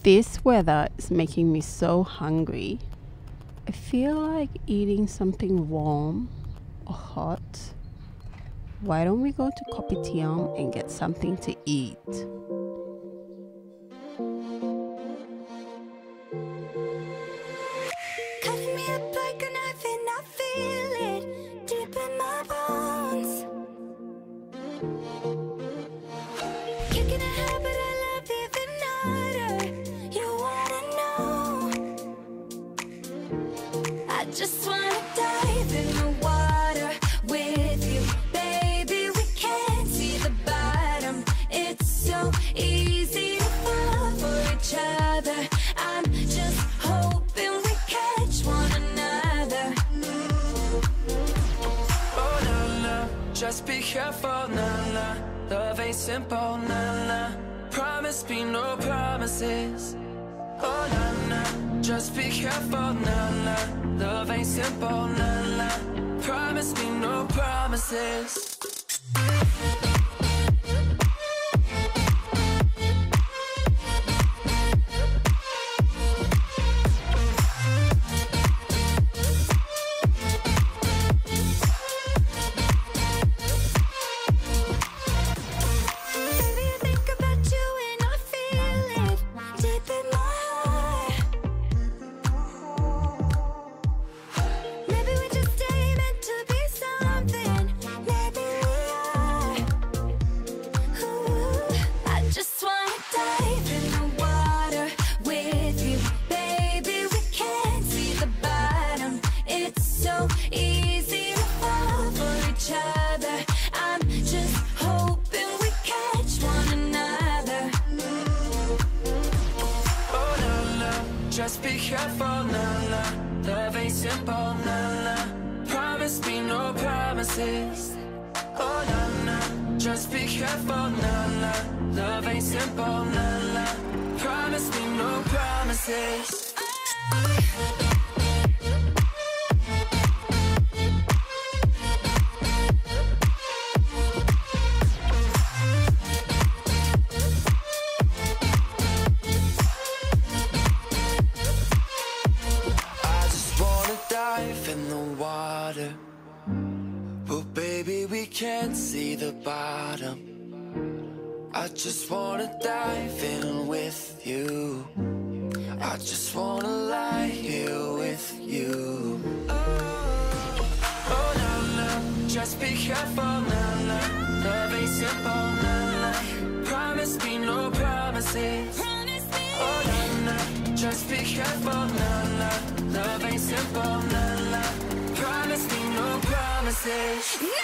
This weather is making me so hungry. I feel like eating something warm or hot. Why don't we go to Kopitiam and get something to eat? Cutting me up like a knife and I feel it deep in my bones. Kicking a habit I love even harder. You wanna know? I just wanna dive in the water with you, baby. We can't see the bottom. It's so easy to fall for each other. I'm just hoping we catch one another. Oh na na, just be careful, na na. Love ain't simple, na na. Promise me no promises. Oh na na, just be careful, na na. Love ain't simple, na na. Promise me no promises. Baby, I think about you and I feel it deep in my heart. Maybe we just ain't meant to be something. Maybe we are. Ooh, I just wanna dive in the water with you, baby. We can't see the bottom. It's so easy to fall for each other. I'm just hoping we catch one another. Oh na na, just be careful, na na. Love ain't simple, na na. Promise me no promises. Oh na na, just be careful, na na. Love ain't simple, na na. Promise me no promises. I just wanna dive in the water, but baby we can't see the bottom. I just wanna dive in with you. I just wanna lie here with you. Oh na na, just be careful, na na. Love ain't simple, na na. Promise me no promises. Oh na na, just be careful, na na. Love ain't simple, na na. Promise me no promises.